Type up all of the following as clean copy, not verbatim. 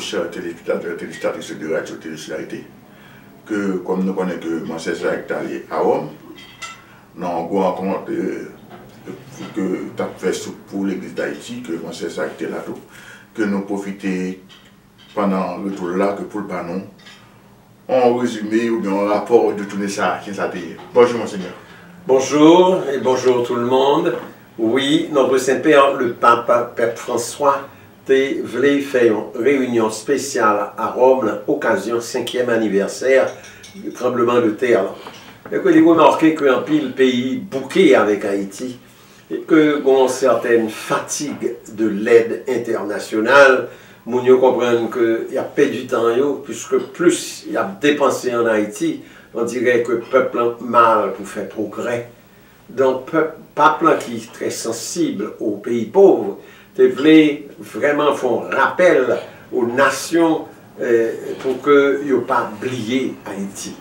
chers téléspectateurs et téléspectatrices de Radio Télé-Solidarité, que comme nous connaissons que mon César est allé à Rome, nous avons rencontré que tu as fait pour l'église d'Haïti, que mon César était là, que nous profitons pendant le tour là, que pour le panon, en résumé ou bien en rapport de tout ça qui s'est dit. Bonjour Monseigneur. Bonjour et bonjour tout le monde. Oui, notre Saint-Père, le Pape François, voulait faire une réunion spéciale à Rome, l'occasion 5e anniversaire du tremblement de terre. Et que vous remarquez qu'un pile pays bouqué avec Haïti et que une certaine fatigue de l'aide internationale, nous comprenons qu'il y a pas du temps, puisque plus il y a dépensé en Haïti, on dirait que le peuple a mal pour faire progrès. Donc, le peuple qui est très sensible aux pays pauvres, voulait vraiment faire un rappel aux nations pour qu'ils n'aient pas oublié Haïti.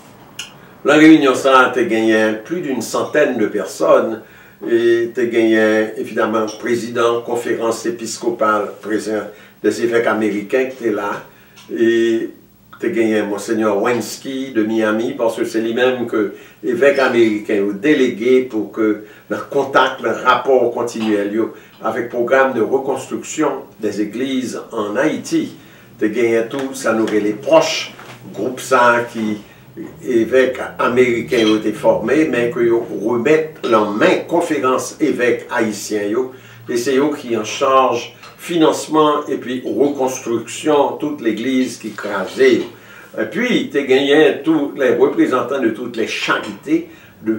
La réunion ça a gagné plus d'une centaine de personnes et tu as gagné évidemment le président, conférence épiscopale, président des évêques américains qui était là et tu as gagné Monseigneur Wensky de Miami parce que c'est lui-même que l'évêque américain ou délégué pour que le contact, le rapport continuel avec le programme de reconstruction des églises en Haïti. Tu as gagné tout, ça nous les proches, groupe ça qui évêques américains ont été formés, mais qu'ils remettent en main conférence évêques haïtiens. Et c'est eux qui en charge financement et puis reconstruction toute l'église qui crasait. Et puis, tu as gagné tous les représentants de toutes les charités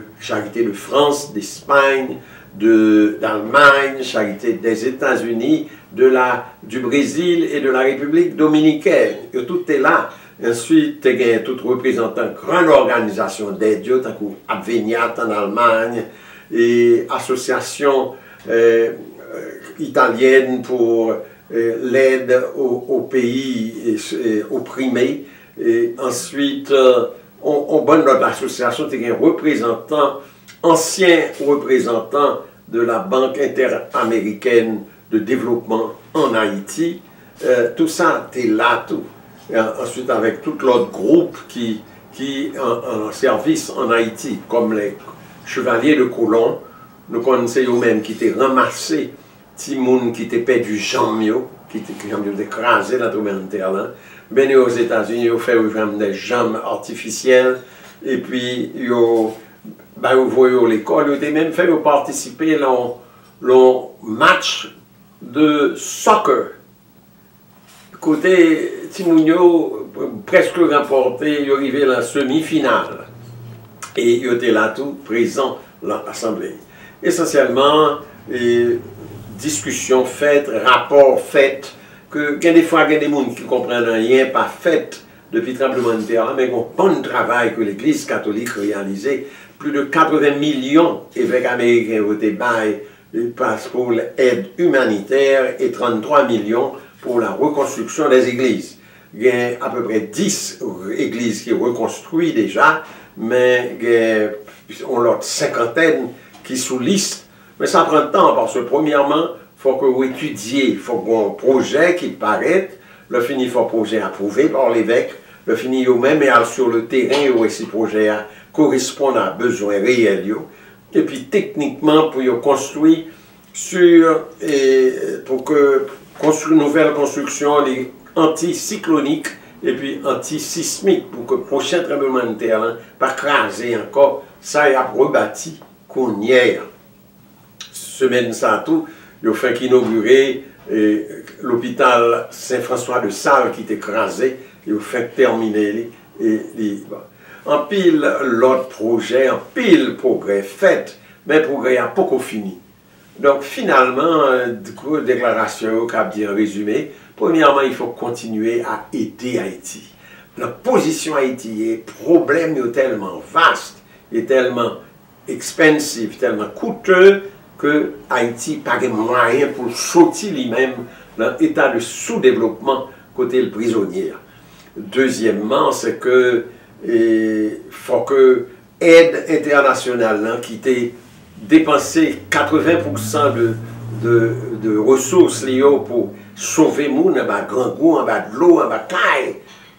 de France, d'Espagne, d'Allemagne, charité des États-Unis, du Brésil et de la République dominicaine. Et tout est là. Ensuite, tu as gagné tout représentant de grande organisation d'aide, tant que Aveniat en Allemagne, et association italienne pour l'aide aux pays opprimés. Et ensuite, on bonne notre association, tu as gagné ancien représentant de la Banque interaméricaine de développement en Haïti. Tout ça, tu es là, tout. Et ensuite, avec tout l'autre groupe qui en service en Haïti, comme les chevaliers de colon, nous connaissons eux-mêmes qui étaient ramassés, Timoun qui était perdu jambes, qui étaient écrasés dans le terre là. Ben aux États-Unis, ils ont fait des jambes artificielles, et puis ils ont envoyé à l'école, ils ont même fait participer à un match de soccer. Côté Timounio, presque remporté, il est arrivé à la semi-finale. Et il était là tout, présent à l'Assemblée. Essentiellement, discussions faites, rapports faits, que des fois, il y a des gens qui ne comprennent rien, pas fait depuis le tremblement de terre, mais un bon travail que l'Église catholique réalisait. Plus de 80 millions d'évêques américains ont été baillés pour l'aide humanitaire et 33 millions pour la reconstruction des églises. Il y a à peu près 10 églises qui sont reconstruites déjà, mais on a une cinquantaine qui sont liste. Mais ça prend de temps parce que premièrement, il faut que vous étudiez, il faut qu'on ait un projet qui paraît, le fini, il faut un projet approuvé par l'évêque, le fini vous-même et sur le terrain où ces projets correspondent à besoins réels. Et puis techniquement, pour construire pour que construire une nouvelle construction les anticycloniques et puis antisismiques pour que le prochain tremblement de terre ne pas craser encore, ça y a rebâti qu'on y est. Semaine ça tout, ils ont fait inaugurer l'hôpital Saint-François de Sales qui était écrasé, ils ont fait terminer en pile l'autre projet, en pile progrès fait, mais le progrès n'a pas fini. Donc finalement, déclaration qui a bien résumé, premièrement, il faut continuer à aider Haïti. La position haïtienne, le problème est tellement vaste, est tellement expensive, tellement coûteux, que Haïti n'a pas de moyens pour sortir lui-même dans l'état de sous-développement côté le prisonnier. Deuxièmement, c'est que faut que l'aide internationale qui était dépensé 80% de ressources liées pour sauver les gens en bas de grand goût, en bas de l'eau, en bas de caille,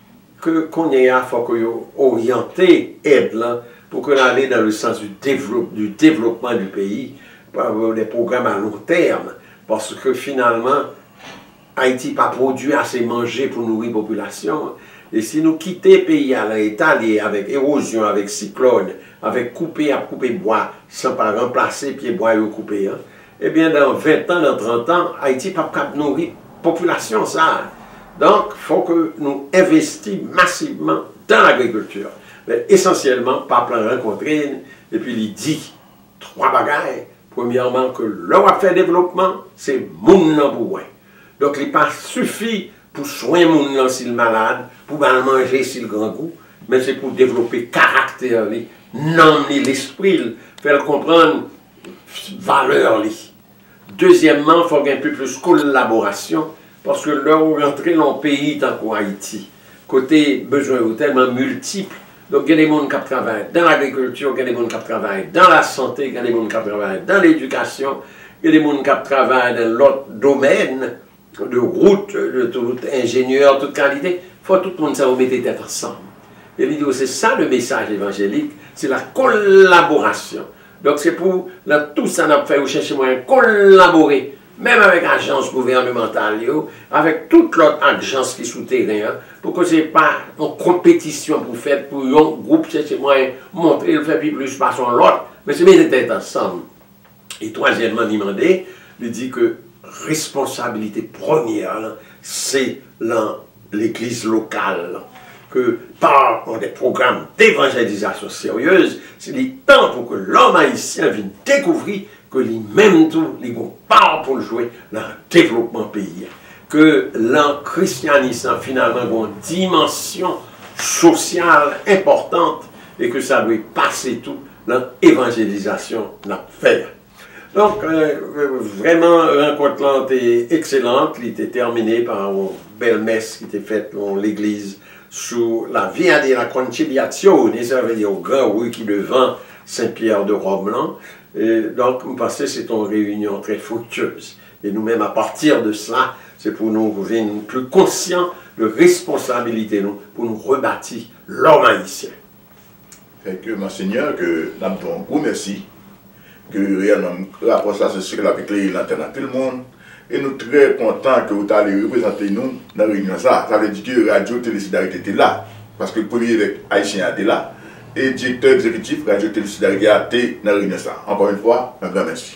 qu'on y a, il faut que orienter aide là pour qu'on aille dans le sens du développement du pays, par des programmes à long terme, parce que finalement, Haïti n'a pas produit assez manger pour nourrir la population. Et si nous quittons le pays à l'état avec érosion, avec cyclone, avec couper bois, sans pas remplacer pied bois et couper, hein, eh bien dans 20 ans, dans 30 ans, Haïti n'a pas nourrir la population. Ça. Donc, il faut que nous investissions massivement dans l'agriculture. Mais essentiellement, par plan rencontré, et puis il dit 3 bagailles. Premièrement, que l'on va faire développement, c'est moun nan pour loin. Donc, il pas suffit pour soigner moun nan s'il malade, pour mal manger s'il grand goût, mais c'est pour développer caractère, non l'esprit, faire comprendre valeur. Deuxièmement, il faut un peu plus de collaboration, parce que là, on rentre dans le pays tant qu'Haïti, côté besoin tellement multiples. Donc, il y a des gens qui travaillent dans l'agriculture, il y a des gens qui travaillent dans la santé, il y a des gens qui travaillent dans l'éducation, il y a des gens qui travaillent dans l'autre domaine, de route, de tout ingénieur, toute qualité. Il faut que tout le monde se mette tête ensemble. Et l'idée, c'est ça le message évangélique, c'est la collaboration. Donc, c'est pour tout ça, on a fait, chercher moyen de collaborer, même avec l'agence gouvernementale, avec toute l'autre agence qui est souterraine, pour que ce n'est pas une compétition pour faire pour un groupe, chercher moyen de montrer, le faire plus par son l'autre, mais c'est mettre tête ensemble. Et troisièmement, il dit que responsabilité première, c'est l'église locale. Que par des programmes d'évangélisation sérieuse, c'est le temps pour que l'homme haïtien vienne découvrir que lui-même tout, il part pour le jouer dans le développement pays. Que le christianisme finalement a une dimension sociale importante et que ça doit passer tout dans l'évangélisation de notre faire. Donc, vraiment, la rencontre était excellente. Il était terminé par une belle messe qui était faite dans l'église sous la Via della Conciliazione, ça veut dire au grand rue qui devant Saint-Pierre de Rome. Et donc, nous pensons que c'est une réunion très fructueuse. Et nous-mêmes, à partir de cela, c'est pour nous devenir plus conscients de responsabilité pour nous rebâtir l'homme haïtien. Fait que, Monseigneur, que nous avons un gros merci. Que réellement, rapport ça, c'est sûr avec l'antenne à tout le monde. Et nous sommes très contents que vous allez représenter nous dans la réunion. Ça veut dire que Radio Télé-Solidarité était là. Parce que le premier évêque haïtien était là. Et le directeur exécutif Radio Télé-Solidarité était dans la réunion. Encore une fois, un grand merci.